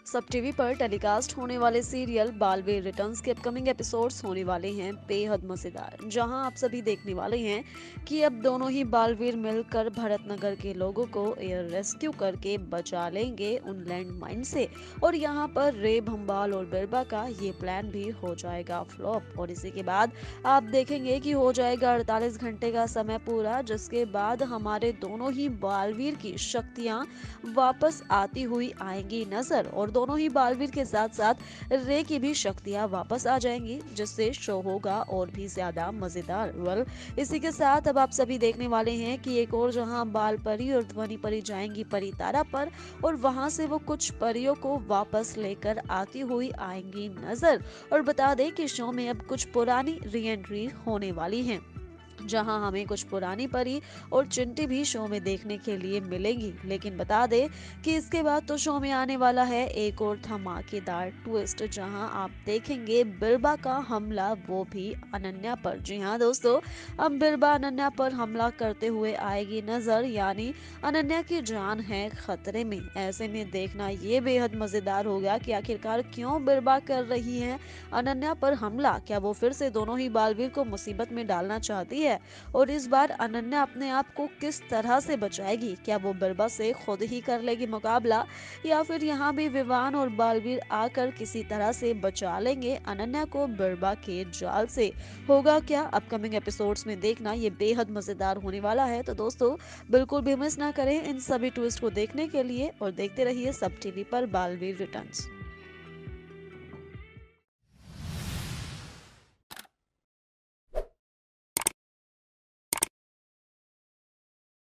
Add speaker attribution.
Speaker 1: सब टीवी पर टेलीकास्ट होने वाले सीरियल बालवीर रिटर्न्स के अपकमिंग एपिसोड्स होने वाले हैं बेहद मजेदार, जहां आप सभी देखने वाले हैं कि अब दोनों ही बालवीर मिलकर भरतनगर के लोगों को एयर रेस्क्यू करके बचा लेंगे उन लैंड माइन से। और यहां पर रे भंबाल और बिरबा का ये प्लान भी हो जाएगा फ्लॉप, और इसी के बाद आप देखेंगे कि हो जाएगा 48 घंटे का समय पूरा, जिसके बाद हमारे दोनों ही बालवीर की शक्तियां वापस आती हुई आएंगी नजर, और दोनों ही बालवीर के साथ साथ रे की भी शक्तियां वापस आ जाएंगी, जिससे शो होगा और भी ज्यादा मजेदार। इसी के साथ अब आप सभी देखने वाले हैं कि एक और जहां बाल परी और ध्वनि परी जाएंगी परी तारा पर, और वहां से वो कुछ परियों को वापस लेकर आती हुई आएंगी नजर। और बता दें कि शो में अब कुछ पुरानी री एंट्री होने वाली है, जहां हमें कुछ पुरानी परी और चिंटी भी शो में देखने के लिए मिलेंगी। लेकिन बता दे कि इसके बाद तो शो में आने वाला है एक और धमाकेदार ट्विस्ट, जहां आप देखेंगे बिरबा का हमला, वो भी अनन्या पर। जी हाँ दोस्तों, अब बिरबा अनन्या पर हमला करते हुए आएगी नजर, यानी अनन्या की जान है खतरे में। ऐसे में देखना ये बेहद मजेदार होगा कि आखिरकार क्यों बिरबा कर रही है अनन्या पर हमला। क्या वो फिर से दोनों ही बालवीर को मुसीबत में डालना चाहती है? और इस बार अनन्या अपने आप को किस तरह से बचाएगी? क्या वो बिरबा से खुद ही कर लेगी मुकाबला, या फिर यहाँ भी विवान और बालवीर आकर किसी तरह से बचा लेंगे अनन्या को बिरबा के जाल से? होगा क्या? अपकमिंग एपिसोड्स में देखना, ये बेहद मजेदार होने वाला है। तो दोस्तों, बिल्कुल भी मिस ना करें इन सभी ट्विस्ट को देखने के लिए, और देखते रहिए सब टीवी पर बालवीर रिटर्न्स।